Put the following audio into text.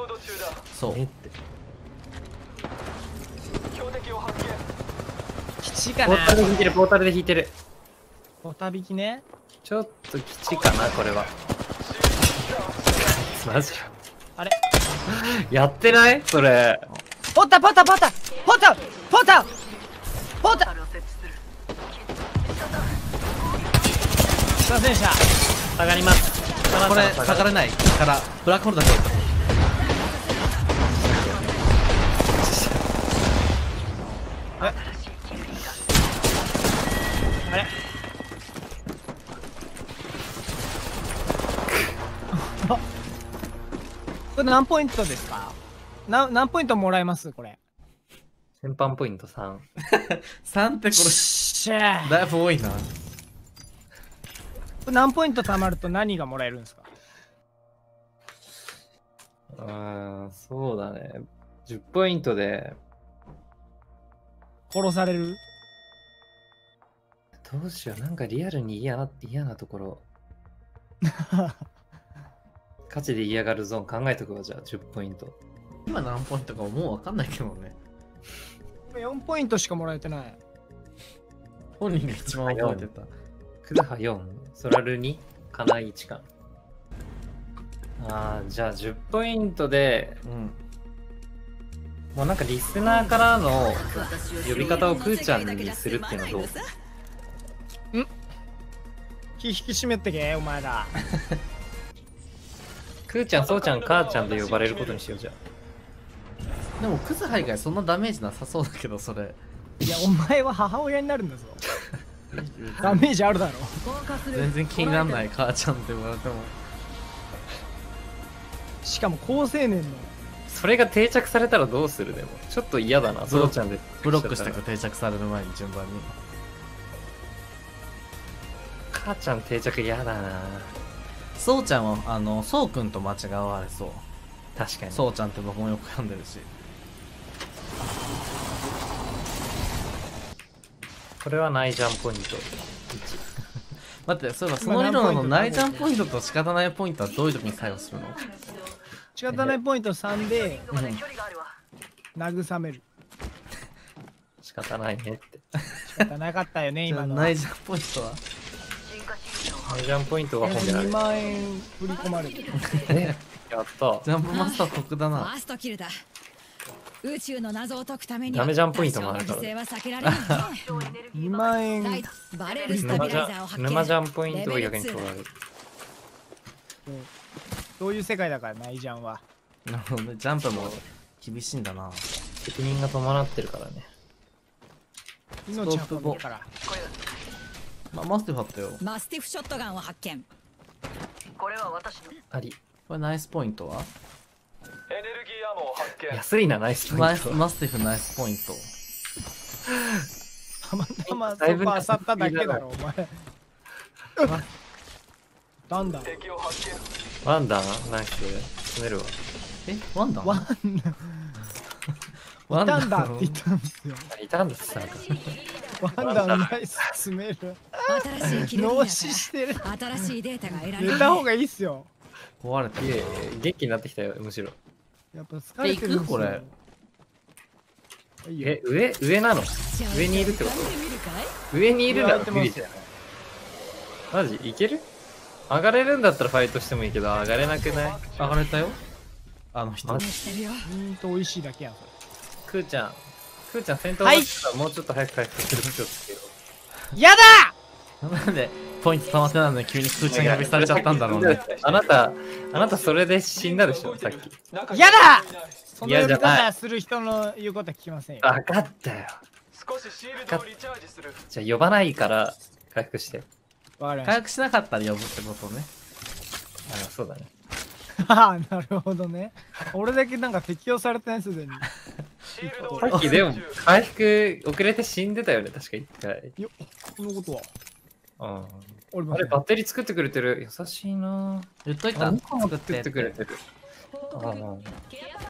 そうえって基地かな。 ポータルで引いてる、ポータルで引いてる。 おたびきね。 ちょっと基地かな、これは。マジあれやってないそれ。 ポタポタポタポタポタポタ。すいませんでした。 下がります。 これ下がれないからブラックホールだけ置いた。 あれこれ何ポイントですか？何ポイントもらえますこれ？ 先般ポイント3。 3ってこしゃれだいぶ多いな。 これ何ポイント貯まると何がもらえるんですか？ そうだね。10ポイントで、 殺される？ どうしよう。なんかリアルに嫌なところ。価値で嫌がるゾーン考えとくわ、じゃあ10ポイント。 今何ポイントかもう分かんないけどね。 4ポイントしかもらえてない。 本人が一番覚えてた。 クルハ4、ソラル2、カナ1か。じゃあ10ポイントで、 うん。 もうなんかリスナーからの呼び方をクーちゃんにするっていうのはどう？ 気引き締めてけお前ら。 クーちゃん、そうちゃん、母ちゃんと呼ばれることにしようじゃでもクズハ以外そんなダメージなさそうだけど、それ。 いやお前は母親になるんだぞ。ダメージあるだろ。 全然気にならない母ちゃんって言われても。 しかも高青年の。 それが定着されたらどうする？でもちょっと嫌だな、そうちゃんでブロックしてく定着される前に順番に。 母ちゃん定着嫌だな。 そうちゃんはそうくんと間違われそう。 確かに。 そうちゃんって僕もよく読んでるし。 これはないジャンポイント待って、そういえばその理論のないジャンポイントと仕方ないポイントはどういう時に作用するの？ 仕方ないポイント3で慰める。 仕方ないねって。 仕方なかったよね今のは。 ないジャンポイントはないジャンポイントは褒められ 2 る。 万円振り込まれる。 やったジャンプマスター得だファな。 ーストキルだ。宇宙の謎を解くためにダメジャンポイントもあるから多少の犠牲は避けられないね。 2万円ライトバレルスタビライザーを発見。 沼ジャンポイントを逆に取られる。 そういう世界だからないじゃんは。 なるほどね、ジャンプも厳しいんだな。 責任が伴ってるからね。 命運ぶから。 マスティフあったよ。 マスティフショットガンを発見。 あり。 これナイスポイントは安いな、ナイスポイント。 マスティフナイスポイント。 たまたまそこあさっただけだろお前。なんだワンダーナイス。詰めるわ。 ワンダワンワンダいたんだって言ったんですよ。 いたんですさ。 ワンダーのナイス詰める。 新しいキルリー脳ナー死してる。 から新しいデータが得られる。 寝た方がいいっすよ。 壊れた。 いえいえ、元気になってきたよ、むしろ。 やっぱ疲れてるんですよ。 これ。 いいよ。 上なの？上にいるってこと上にいるなら無理じゃない。マジいける？上がれるんだったらファイトしてもいいけど、上がれなくない？ 上がれたよ。あの人。 してるよ。 美味しいだけやん。 クーちゃん戦闘はい終わったらもうちょっと早く回復する気をつけろ。 やだなんでポイント溜まってないのに急に空中に呼びされちゃったんだろうね。 あなたそれで死んだでしょ、さっき。 やだその呼び嫌じゃない方する人の言うことは聞きませんよ。 分かったよ。じゃあ呼ばないから回復して。 回わかりまし復しなかったら呼ぶってことね。 そうだね。 た。ああ、なるほどね。俺だけなんか適用されてないすでに。 さっきでも回復遅れて死んでたよね、確か一回。 このことは。 あれバッテリー作ってくれてる。優しいな。 言っといた。 作ってくれてる。